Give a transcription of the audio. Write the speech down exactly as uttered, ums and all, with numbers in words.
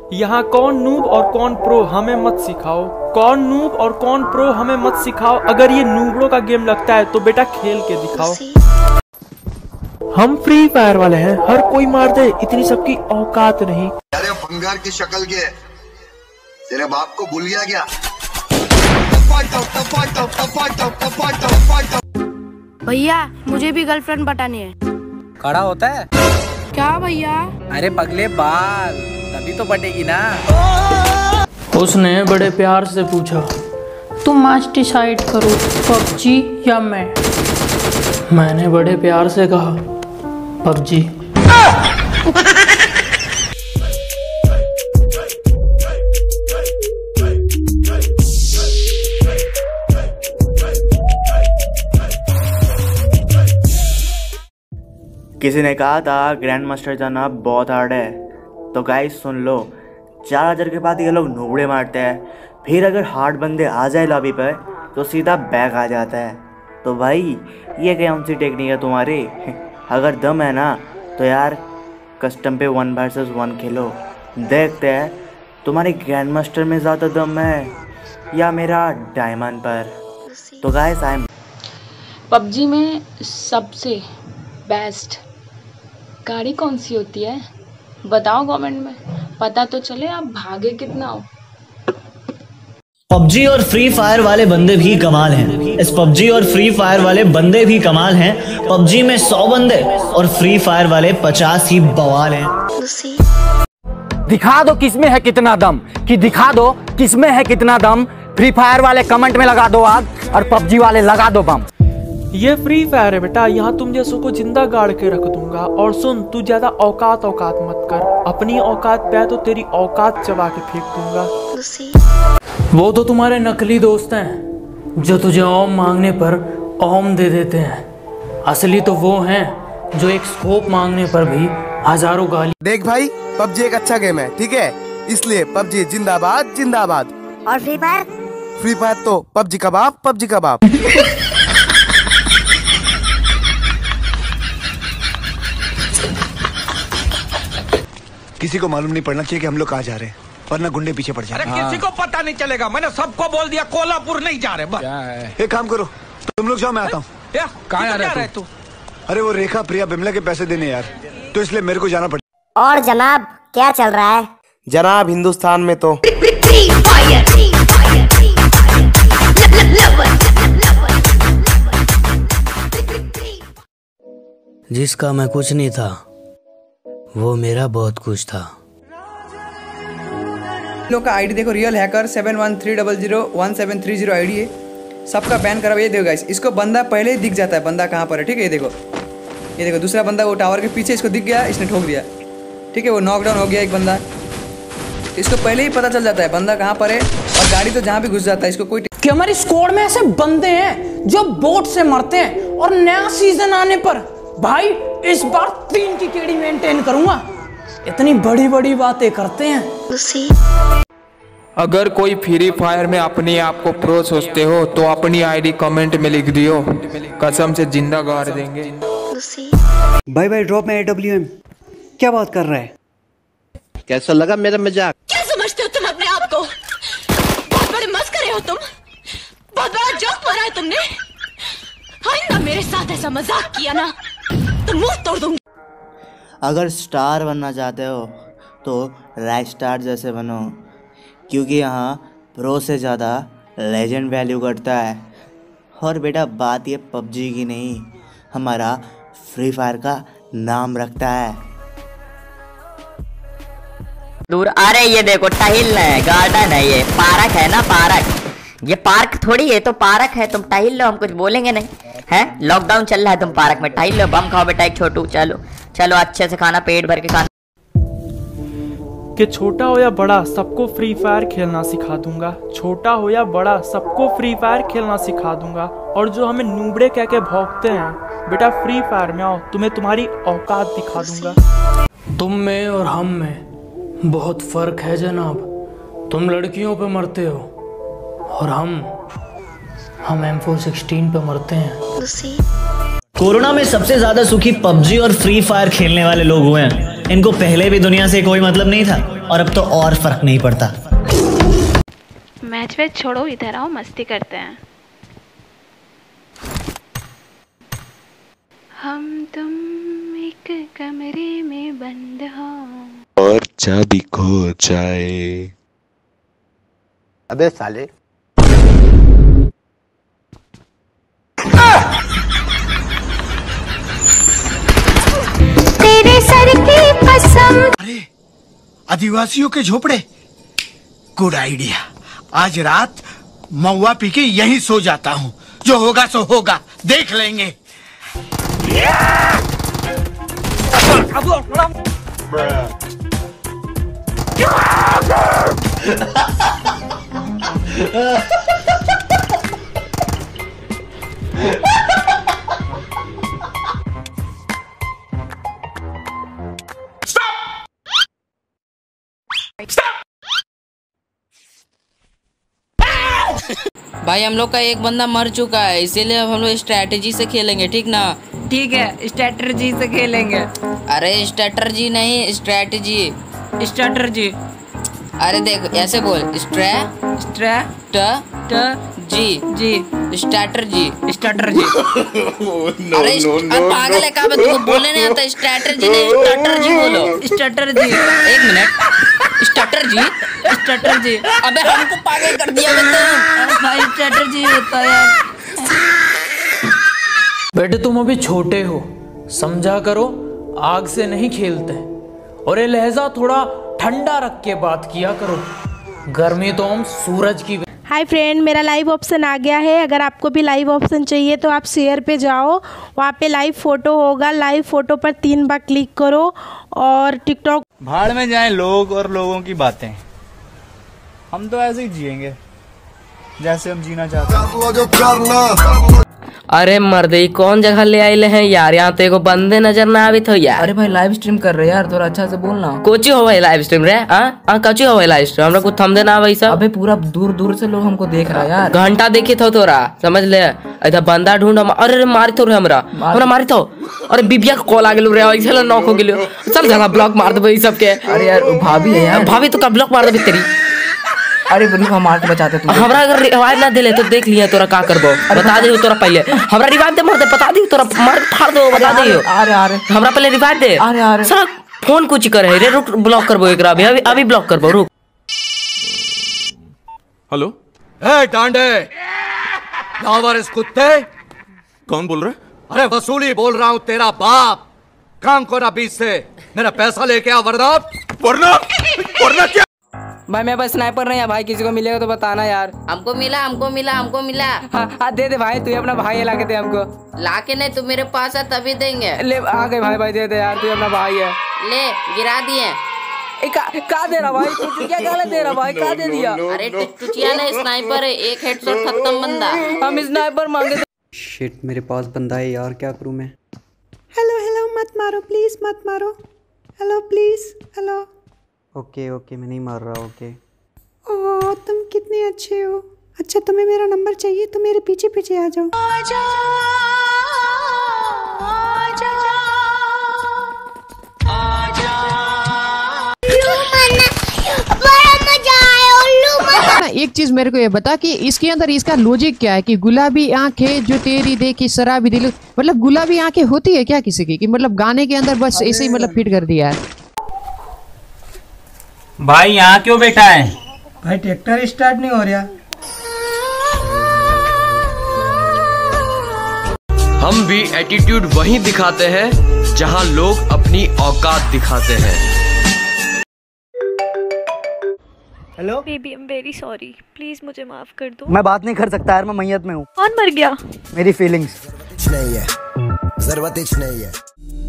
यहाँ कौन नूब और कौन प्रो हमें मत सिखाओ, कौन नूब और कौन प्रो हमें मत सिखाओ। अगर ये नूबड़ों का गेम लगता है तो बेटा खेल के दिखाओ। हम फ्री फायर वाले हैं, हर कोई मार दे, इतनी सबकी औकात नहीं। अरे बंगार की शक्ल के तेरे बाप को भूल गया क्या? भैया मुझे भी गर्लफ्रेंड बतानी है। खड़ा होता है क्या भैया? अरे पगले बाल, तभी तो बटेगी ना। उसने बड़े प्यार से पूछा, तुम आज डिसाइड करो पबजी या मैं। मैंने बड़े प्यार से कहा पबजी। किसी ने कहा था ग्रैंड मास्टर जाना बहुत हार्ड है, तो गाइस सुन लो, चार हजार के बाद ये लोग नूबड़े मारते हैं, फिर अगर हार्ड बंदे आ जाए लॉबी पर तो सीधा बैक आ जाता है। तो भाई ये कौन सी टेक्निक है तुम्हारी? अगर दम है ना तो यार कस्टम पे वन वर्सेस वन खेलो, देखते हैं तुम्हारे ग्रैंड मास्टर में ज़्यादा दम है या मेरा डायमंड पर। तो गाइस आई एम पबजी में सबसे बेस्ट गाड़ी कौन सी होती है बताओ कमेंट में, पता तो चले आप भागे कितना हो। पबजी और फ्री फायर वाले बंदे भी कमाल हैं। इस पबजी और फ्री फायर वाले बंदे भी कमाल हैं। पबजी में सौ बंदे और फ्री फायर वाले पचास ही बवाल हैं। दिखा दो किसमें है कितना दम, कि दिखा दो किसमें है कितना दम। फ्री फायर वाले कमेंट में लगा दो आग और पबजी वाले लगा दो बम। ये फ्री फायर है बेटा, यहाँ तुम जैसों को जिंदा गाड़ के रख दूंगा। और सुन, तू ज्यादा औकात औकात मत कर, अपनी औकात पे तो तेरी औकात चबा के फेंक दूंगा। वो तो तुम्हारे नकली दोस्त हैं जो तुझे ओम मांगने पर ओम दे देते हैं। असली तो वो हैं जो एक स्कोप मांगने पर भी हजारों गाली। देख भाई, पबजी एक अच्छा गेम है, ठीक है, इसलिए पबजी जिंदाबाद जिंदाबाद। और फ्री फायर? फ्री फायर तो पबजी कबाब पबजी कबाब। किसी को मालूम नहीं पड़ना चाहिए कि हम लोग कहाँ जा रहे हैं, वरना गुंडे पीछे पड़ जाए। अरे किसी को पता नहीं चलेगा, मैंने सबको बोल दिया कोल्हापुर नहीं जा रहे। क्या है? एक काम करो, तुम लोग जाओ, मैं आता हूँ। कहाँ जा रहे तू? अरे वो रेखा प्रिया बिमला के पैसे देने यार, तो इसलिए मेरे को जाना पड़ेगा। और जनाब क्या चल रहा है? जनाब हिंदुस्तान में तो जिसका मैं कुछ नहीं था वो मेरा बहुत कुछ था। लोग का आईडी देखो, real hacker seven one three double zero one seven three zero ID है, सबका बैन करा। ये देखो गाइस, इसको बंदा पहले ही दिख जाता है, बंदा कहाँ पर है, ठीक है। ये देखो, ये देखो दूसरा बंदा वो टावर के पीछे इसको दिख गया, इसने ठोक दिया, ठीक है, वो नॉकडाउन हो गया एक बंदा। इसको पहले ही पता चल जाता है बंदा कहाँ पर है, और गाड़ी तो जहाँ भी घुस जाता है, इसको कोई। कि हमारी स्क्वाड में ऐसे बंदे हैं जो बोट से मरते हैं, और नया सीजन आने पर भाई इस बार तीन की केड़ी मेंटेन करूंगा। इतनी बड़ी बड़ी बातें करते हैं। अगर कोई फ्री फायर में अपने आप को प्रो सोचते हो तो अपनी आईडी कमेंट में लिख दियो, कसम से जिंदा गाड़ देंगे। भाई भाई ड्रॉप में ए डब्ल्यू एम क्या बात कर रहा है? कैसा लगा मेरा मजाक? क्या समझते हो तुम अपने आप को? बहुत बड़े मस्करे हो तुम, बहुत बड़ा जोक मारा है तुमने। आइंदा मेरे साथ ऐसा मजाक किया ना तो मुंह तोड़ दूंगी। अगर स्टार बनना चाहते हो तो रैक स्टार जैसे बनो, क्योंकि यहाँ प्रो से ज़्यादा लेजेंड वैल्यू करता है। और बेटा बात ये पबजी की नहीं, हमारा फ्री फायर का नाम रखता है। दूर अरे ये देखो टहिल है, गार्डन है, ये पार्क है ना, पार्क। ये पार्क थोड़ी है, तो पार्क है। तुम टहिल लो, हम कुछ बोलेंगे नहीं है। लॉकडाउन चल रहा है, तुम पार्क में टहिल लो, बम खाओ बेटा एक छोटू। चलो चलो अच्छे से खाना, पेट भर के खाना। कि छोटा हो या बड़ा सबको फ्री फायर खेलना सिखा दूंगा, छोटा हो या बड़ा सबको फ्री फायर खेलना सिखा दूंगा। और जो हमें नूबड़े कह के भौंकते हैं, बेटा फ्री फायर में आओ, तुम्हें तुम्हारी औकात दिखा दूंगा। तुम में और हम में बहुत फर्क है जनाब। तुम लड़कियों पे मरते हो और हम हम एम फोर सिक्सटीन पे मरते हैं। कोरोना में सबसे ज्यादा सुखी पबजी और फ्री फायर खेलने वाले लोग हुए हैं। इनको पहले भी दुनिया से कोई मतलब नहीं था और अब तो और फर्क नहीं पड़ता। मैच वैच छोड़ो, इधर आओ मस्ती करते हैं। हम तुम एक कमरे में बंद हो और चाबी खो जाए। अबे साले तेरे सर की कसम। अरे आदिवासियों के झोपड़े, गुड आइडिया। आज रात महुआ पी के यहीं सो जाता हूँ, जो होगा सो होगा, देख लेंगे। भाई हम लोग का एक बंदा मर चुका है, इसीलिए अब हम लोग स्ट्रैटेजी से खेलेंगे, ठीक ना? ठीक है, स्ट्रैटेजी से खेलेंगे। अरे स्ट्रैटेजी नहीं, स्ट्रैटेजी स्ट्रैटेजी। अरे देख ऐसे बोल, स्ट्रै स्ट्रै ट ट जी जी स्ट्रैटेजी स्ट्रैटेजी। अरे अब पागल है क्या? तुमको बोलने नहीं आता? स्ट्रैटेजी नहीं, स्ट्रैटेजी बोलो। स्ट्रैटेजी। एक मिनट, स्ट्रैटेजी स्ट्रैटेजी। अबे हमको पागल कर दिया बेटा। भाई स्ट्रैटेजी होता है यार। बेटे तुम अभी छोटे हो, समझा करो, आग से नहीं खेलते। और ये लहजा थोड़ा ठंडा रख के बात किया करो, गर्मी तो हम सूरज की। हाय फ्रेंड, मेरा लाइव ऑप्शन आ गया है। अगर आपको भी लाइव ऑप्शन चाहिए तो आप शेयर पे जाओ, वहाँ पे लाइव फ़ोटो होगा। लाइव फ़ोटो पर तीन बार क्लिक करो और टिकटॉक। भाड़ में जाएं लोग और लोगों की बातें, हम तो ऐसे ही जिएंगे जैसे हम जीना चाहते हैं। अरे मर्दे कौन जगह ले आए हैं यार, यहाँ तो एगो बंदे नजर ना आवे तो यार। अरे भाई लाइव स्ट्रीम कर रहे यार, थोड़ा अच्छा से बोलना। कोची हो भाई लाइव स्ट्रीम रे? हाँ कोची हो भाई लाइव स्ट्रीम? हमरा कुछ थम देना भाई सब। अबे पूरा दूर दूर से लोग हमको देख रहा है यार। घंटा देखे थो तोरा, समझ ले। इधर बंदा ढूंढ। अरे मारी थो रे हमरा हमरा मारी थो। अरे बिबिया का कॉल आ गेलो रे, चल नॉक हो गेलो। चल जरा ब्लॉक मार दे भाई सबके। अरे यार भाभी है यार, भाभी तो का ब्लॉक मार दे तेरी। अरे बनी हम मार के बचाते तू। हमरा अगर रिवाइव ना देले तो देख लिया तोरा का करबो, बता दे तोरा पहले। हमरा रिवाइव दे मर दे, बता दी तोरा मार फाड़ दो, बता दे। अरे अरे हमरा पहले रिवाइव दे। अरे अरे साला फोन कुछ करे है रे, रुक ब्लॉक करबो एकरा अभी अभी अभी ब्लॉक करबो, रुक। हेलो ए डांडे, लावारिस कुत्ते, कौन बोल रहे? अरे वसूली बोल रहा हूँ, तेरा बाप। काम करा बीच से, मेरा पैसा लेके आ वरना वरना वरना क्या? भाई मैं बस स्नाइपर नहीं है भाई, किसी को मिलेगा तो बताना यार। हमको मिला हमको मिला हमको मिला। हाँ हाँ दे दे भाई, तू अपना भाई है, ला के दे हमको। ला के नहीं, तू मेरे पास है तभी देंगे। ले आ गए भाई, भाई दे दे यार, तू अपना भाई है। ले गिरा दिए। का, का दे रहा भाई तू? क्या गाला दे रहा भाई? का दे दिया? अरे टुचिया नहीं, स्नाइपर है, एक हेडशॉट खत्म बंदा। हम स्नाइपर मांगे। शिट, मेरे पास बंदा है यार, क्या करूं मैं? हेलो हेलो, मत मारो प्लीज, मत मारो। Hello please, hello. Okay okay, मैं नहीं मार रहा। ओके। ओह तुम कितने अच्छे हो। अच्छा तुम्हें मेरा नंबर चाहिए तो मेरे पीछे पीछे आ जाओ। आजा, आजा, आजा। बड़ा मजा आया उल्लू मजा। एक चीज मेरे को ये बता कि इसके अंदर इसका लॉजिक क्या है कि गुलाबी आंखें जो तेरी देखी शराबी दिल, मतलब गुलाबी आंखें होती है क्या किसी की? कि मतलब गाने के अंदर बस ऐसे ही मतलब फिट कर दिया है। भाई यहाँ क्यों बैठा है? भाई ट्रैक्टर स्टार्ट नहीं हो रहा। हम भी एटीट्यूड वहीं दिखाते हैं जहां लोग अपनी औकात दिखाते हैं। Hello baby, I am very sorry, please मुझे माफ कर दो। मैं बात नहीं कर सकता यार, मैं मैयत में हूँ। कौन मर गया? मेरी फीलिंग्स नहीं है, जरूरत नहीं है।